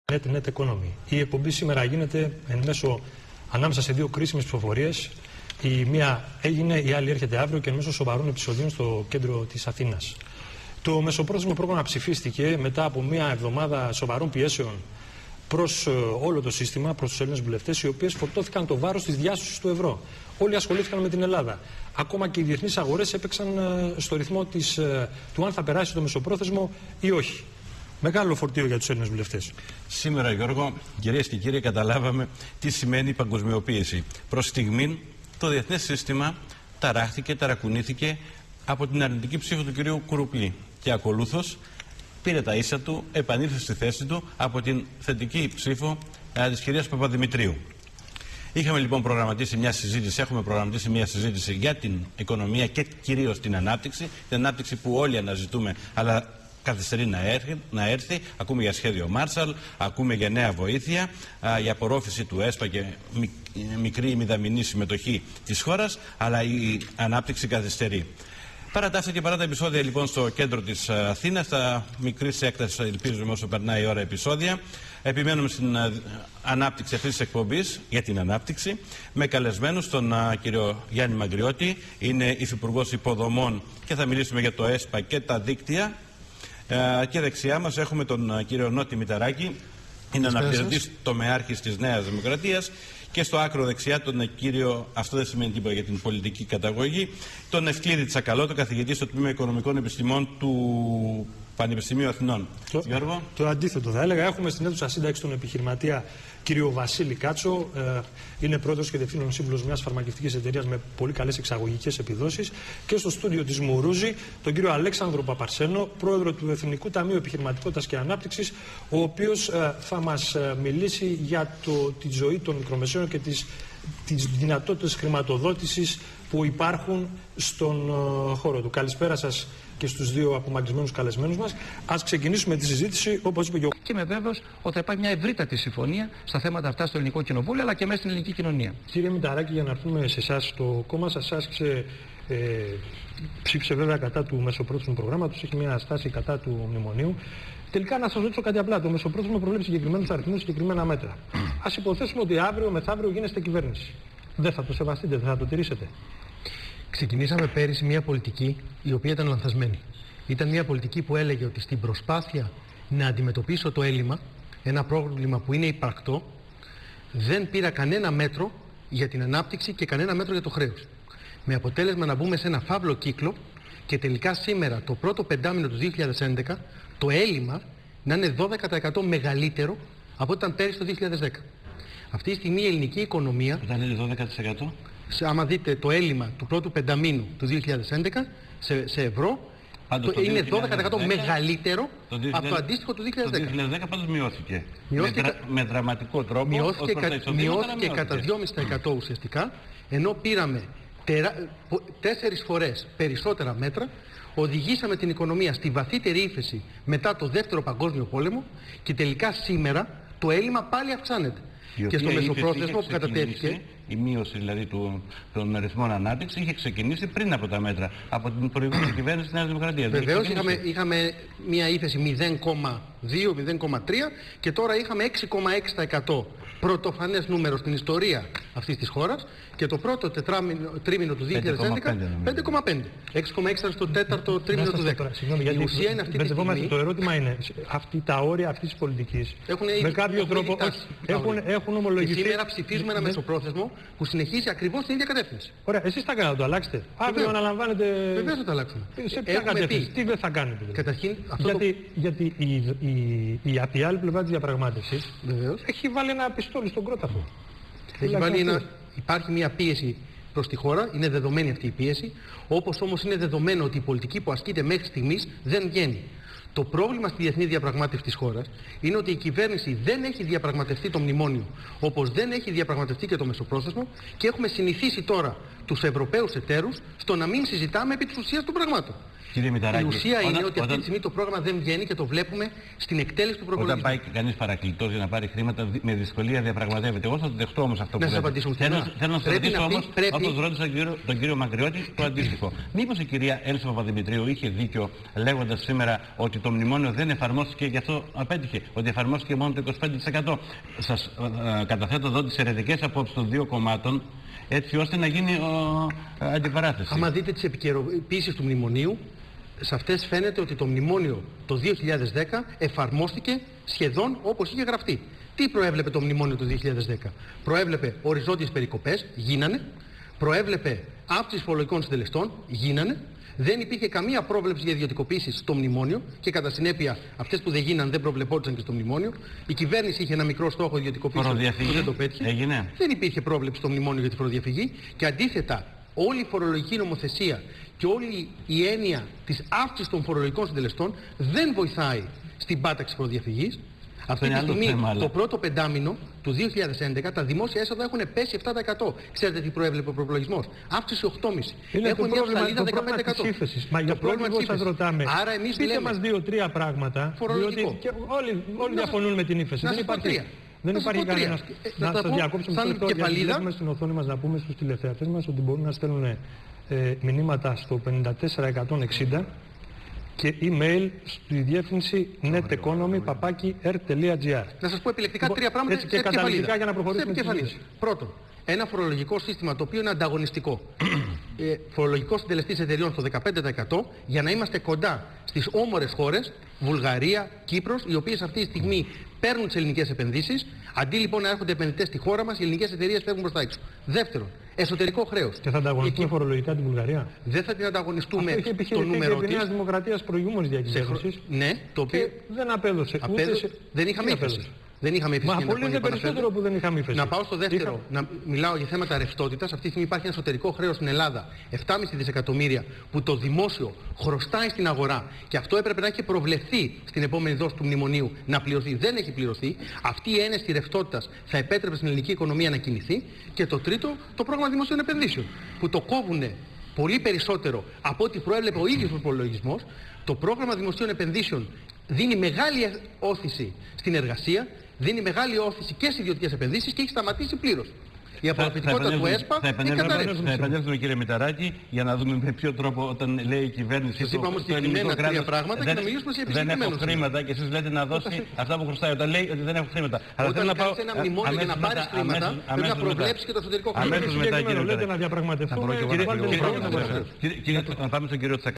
Net Economy. Η εκπομπή σήμερα γίνεται εν μέσω ανάμεσα σε δύο κρίσιμες ψηφοφορίες. Η μία έγινε, η άλλη έρχεται αύριο και εν μέσω σοβαρών επεισοδίων στο κέντρο της Αθήνας. Το μεσοπρόθεσμο πρόγραμμα ψηφίστηκε μετά από μία εβδομάδα σοβαρών πιέσεων προς όλο το σύστημα, προς τους Έλληνες βουλευτές, οι οποίες φορτώθηκαν το βάρος της διάσωσης του ευρώ. Όλοι ασχολήθηκαν με την Ελλάδα. Ακόμα και οι διεθνείς αγορές έπαιξαν στο ρυθμό του αν θα περάσει το μεσοπρόθεσμο ή όχι. Μεγάλο φορτίο για τους Έλληνες βουλευτές. Σήμερα, Γιώργο, κυρίες και κύριοι, καταλάβαμε τι σημαίνει η παγκοσμιοποίηση. Προς στιγμήν, το διεθνές σύστημα ταρακουνήθηκε από την αρνητική ψήφο του κυρίου Κουρουπλή και ακολούθως πήρε τα ίσα του, επανήλθε στη θέση του από την θετική ψήφο της κυρίας Παπαδημητρίου. Είχαμε λοιπόν προγραμματίσει μια συζήτηση, έχουμε προγραμματίσει μια συζήτηση για την οικονομία και κυρίως την ανάπτυξη που όλοι αναζητούμε, αλλά καθυστερεί να έρθει. Ακούμε για σχέδιο Marshall, ακούμε για νέα βοήθεια, για απορρόφηση του ΕΣΠΑ και μικρή ή μηδαμινή συμμετοχή της χώρας, αλλά η ανάπτυξη καθυστερεί. Παρά τα αυτά και παρά τα επεισόδια λοιπόν στο κέντρο της Αθήνας, τα μικρής έκτασης, ελπίζουμε όσο περνάει η ώρα, επεισόδια, επιμένουμε στην ανάπτυξη αυτής της εκπομπής, για την ανάπτυξη, με καλεσμένους τον κύριο Γιάννη Μαγκριώτη, είναι υφυπουργός υποδομών και θα μιλήσουμε για το ΕΣΠΑ και τα δίκτυα. Και δεξιά μας έχουμε τον κύριο Νότι Μηταράκη, είναι αναπληρωτής τομεάρχης της Νέας Δημοκρατίας, και στο άκρο δεξιά τον κύριο, αυτό δεν σημαίνει τίποτα για την πολιτική καταγωγή, τον Ευκλήδη Τσακαλώτο, καθηγητή στο Τμήμα Οικονομικών Επιστημών του Πανεπιστημίου Αθηνών. Το αντίθετο θα έλεγα. Έχουμε στην αίθουσα σύνταξη τον επιχειρηματία κύριο Βασίλη Κάτσο. Είναι πρόεδρος και διευθύνων σύμβουλος μιας φαρμακευτικής εταιρείας με πολύ καλές εξαγωγικές επιδόσεις. Και στο στούντιο της Μουρούζη τον κύριο Αλέξανδρο Παπαρσένο, πρόεδρο του Εθνικού Ταμείου Επιχειρηματικότητας και Ανάπτυξης, ο οποίος θα μας μιλήσει για τη ζωή των μικρομεσαίων και τις δυνατότητες χρηματοδότησης που υπάρχουν στον χώρο του. Καλησπέρα σας και στους δύο απομακρυσμένους καλεσμένους μας. Ας ξεκινήσουμε τη συζήτηση, όπως είπε και ο... Και είμαι βέβαιος ότι θα υπάρχει μια ευρύτατη συμφωνία στα θέματα αυτά στο Ελληνικό Κοινοβούλιο, αλλά και μέσα στην ελληνική κοινωνία. Κύριε Μηταράκη, για να έρθουμε σε εσάς, το κόμμα σας ψήφισε βέβαια κατά του μεσοπρόθεσμου προγράμματος, έχει μια στάση κατά του μνημονίου. Τελικά να σας ρωτήσω κάτι απλά. Το μεσοπρόθεσμο προβλέπει συγκεκριμένους αριθμούς, συγκεκριμένα μέτρα. Ας υποθέσουμε ότι αύριο μεθαύριο γίνεστε κυβέρνηση. Δεν θα το σεβαστείτε, δεν θα το τηρήσετε? Ξεκινήσαμε πέρυσι μια πολιτική η οποία ήταν λανθασμένη. Ήταν μια πολιτική που έλεγε ότι στην προσπάθεια να αντιμετωπίσω το έλλειμμα, ένα πρόβλημα που είναι υπαρκτό, δεν πήρα κανένα μέτρο για την ανάπτυξη και κανένα μέτρο για το χρέος. Με αποτέλεσμα να μπούμε σε ένα φαύλο κύκλο και τελικά σήμερα, το πρώτο πεντάμηνο του 2011, το έλλειμμα να είναι 12% μεγαλύτερο από ό,τι ήταν πέρυσι το 2010. Αυτή τη στιγμή η ελληνική οικονομία... Ήταν ήδη 12%. Άμα δείτε το έλλειμμα του πρώτου πενταμήνου του 2011 σε ευρώ, είναι 12% μεγαλύτερο από το αντίστοιχο του 2010. Το 2010 πάντως μειώθηκε. Με δραματικό τρόπο. Μειώθηκε κατά 2,5% ουσιαστικά, ενώ πήραμε 4 φορές περισσότερα μέτρα, οδηγήσαμε την οικονομία στη βαθύτερη ύφεση μετά το Δεύτερο Παγκόσμιο Πόλεμο και τελικά σήμερα το έλλειμμα πάλι αυξάνεται. Και στο μεσοπρόθεσμο που κατατέθηκε, η μείωση δηλαδή των αριθμών ανάπτυξη είχε ξεκινήσει πριν από τα μέτρα, από την προηγούμενη κυβέρνηση της Νέας Δημοκρατίας. Βεβαίως είχαμε μια ύφεση 0,2-0,3 και τώρα είχαμε 6,6% πρωτοφανές νούμερο στην ιστορία αυτής της χώρας και το πρώτο τρίμηνο του 2011 5,5. 6,6 στο τέταρτο τρίμηνο του 2010. Η ουσία είναι αυτή τη στιγμή. Το ερώτημα είναι, τα όρια αυτής της πολιτικής με κάποιο τρόπο έχουν ομολογηθεί. Και σήμερα ψηφίζουμε ένα μεσοπρόθεσμο που συνεχίζει ακριβώς την ίδια κατεύθυνση. Ωραία, εσείς θα κάνετε, το αλλάξετε. Αύριο αναλαμβάνετε. Βεβαίως θα το αλλάξουμε. Σε ποια κατεύθυνση, τι δεν θα κάνετε? Καταρχήν, γιατί από τη άλλη πλευρά της διαπραγμάτευσης έχει βάλει ένα πιστόλι στον κρόταφο. Υπάρχει μια πίεση προς τη χώρα, είναι δεδομένη αυτή η πίεση, όπως όμως είναι δεδομένο ότι η πολιτική που ασκείται μέχρι στιγμής δεν βγαίνει. Το πρόβλημα στη διεθνή διαπραγμάτευση της χώρας είναι ότι η κυβέρνηση δεν έχει διαπραγματευτεί το μνημόνιο, όπως δεν έχει διαπραγματευτεί και το μεσοπρόθεσμο, και έχουμε συνηθίσει τώρα τους Ευρωπαίους εταίρους στο να μην συζητάμε επί της ουσίας των πραγμάτων. Κύριε Μηταράκη, η ουσία είναι ότι αυτή τη στιγμή το πρόγραμμα δεν βγαίνει και το βλέπουμε στην εκτέλεση του προπολογισμού. Όταν πάει κανείς παρακλητός για να πάρει χρήματα, με δυσκολία διαπραγματεύεται. Εγώ θα το δεχτώ όμως αυτό που λέτε. Θέλω να σας ρωτήσω όμως, όπως ρώτησα τον κύριο Μακριώτη, το αντίστοιχο. Μήπως η κυρία Έλση Παπαδημητρίου είχε δίκιο λέγοντας σήμερα ότι το μνημόνιο δεν εφαρμόστηκε, γι' αυτό απέτυχε, ότι εφαρμόστηκε μόνο το 25%. Σας καταθέτω εδώ τις αιρετικές απόψεις των δύο κομμάτων, έτσι ώστε να γίνει αντιπαράθεση. Άμα δείτε τις επικαιροποιήσεις του μνημονίου, σε αυτές φαίνεται ότι το μνημόνιο το 2010 εφαρμόστηκε σχεδόν όπως είχε γραφτεί. Τι προέβλεπε το μνημόνιο του 2010? Προέβλεπε οριζόντιες περικοπές, γίνανε. Προέβλεπε αύξηση φορολογικών συντελεστών, γίνανε. Δεν υπήρχε καμία πρόβλεψη για ιδιωτικοποίηση στο μνημόνιο και κατά συνέπεια αυτές που δεν γίνανε δεν προβλεπόντουσαν και στο μνημόνιο. Η κυβέρνηση είχε ένα μικρό στόχο ιδιωτικοποίηση που δεν το πέτυχε. Έγινε. Δεν υπήρχε πρόβλεψη στο μνημόνιο για τη φοροδιαφυγή και αντίθετα όλη η φορολογική νομοθεσία και όλη η έννοια της αύξησης των φορολογικών συντελεστών δεν βοηθάει στην πάταξη φοροδιαφυγής. Αυτή τη στιγμή, το πρώτο πεντάμινο του 2011, τα δημόσια έσοδα έχουν πέσει 7%. Ξέρετε τι προέβλεπε ο προπολογισμός? Αύξηση 8,5%. Έχουν μια ψαλίδα 15%. Μα για πρόβλημα που σας ρωτάμε. Άρα εμείς πείτε λέμε μας 2-3 πράγματα. Διότι και όλοι διαφωνούν με την ύφεση. Δεν υπάρχει κανένας. Να σας διακόψουμε στο λεπτό, γιατί βλέπουμε στην οθόνη μας να πούμε στους τηλεθεατές μας ότι μπορούν να στέλνουν μηνύματα στο 54160 και email στη διεύθυνση neteconomy@r.gr. Να σας πω επιλεκτικά τρία πράγματα και καταληκτικά για να προχωρήσουμε τη συζήτηση. Πρώτον, ένα φορολογικό σύστημα το οποίο είναι ανταγωνιστικό. Φορολογικός συντελεστής εταιριών στο 15% για να είμαστε κοντά στις όμορες χώρες, Βουλγαρία, Κύπρος, οι οποίες αυτή τη στιγμή παίρνουν τις ελληνικές επενδύσεις. Αντί λοιπόν να έρχονται επενδυτές στη χώρα μας, οι ελληνικές εταιρείες φεύγουν προς τα έξω. Δεύτερον, εσωτερικό χρέος. Και θα ανταγωνιστούμε φορολογικά την Βουλγαρία? Δεν θα την ανταγωνιστούμε στο νούμερο της. Νέας Δημοκρατίας προηγούμενης διακυβέρνησης. Ναι, το οποίο δεν απέδωσε. Δεν είχαμε ύφεση. Δεν είχαμε ύφεση. Μα πολύ είναι περισσότερο που δεν είχαμε ύφεση. Να πάω στο δεύτερο, να μιλάω για θέματα ρευστότητας. Αυτή τη στιγμή υπάρχει ένα εσωτερικό χρέος στην Ελλάδα 7,5 δισεκατομμύρια που το δημόσιο χρωστάει στην αγορά και αυτό έπρεπε να έχει προβλεφθεί στην επόμενη δόση του μνημονίου να πληρωθεί. Δεν έχει πληρωθεί. Αυτή η ένεση ρευστότητας θα επέτρεπε στην ελληνική οικονομία να κινηθεί. Και το τρίτο, το πρόγραμμα δημοσίων επενδύσεων που το κόβουνε πολύ περισσότερο από ό,τι προέβλεπε ο ίδιος ο υπολογισμός. Το πρόγραμμα δημοσίων επενδύσεων δίνει μεγάλη όθηση στην εργασία, δίνει μεγάλη όθηση και στις ιδιωτικές επενδύσεις και έχει σταματήσει πλήρως. Η απορροφητικότητα του ΕΣΠΑ έχει καταρρεύσει. Θα επανέλθουμε κύριε Μηταράκη για να δούμε με ποιο τρόπο όταν λέει η κυβέρνηση σας είπαμε συγκεκριμένα τρία πράγματα και να μιλήσουμε σε επιστημονικά. Δεν έχω χρήματα και εσείς λέτε να δώσει αυτά που χρωστάει όταν λέει ότι δεν έχω χρήματα. Όταν κάνεις ένα μνημόνιο για να πάρεις χρήματα πρέπει να προβλέψεις και το εσωτερικό χρήμα. Αμέσως μετά κύριε Λέτε να διαπραγματευτούμε. Να πάμε στον κύριο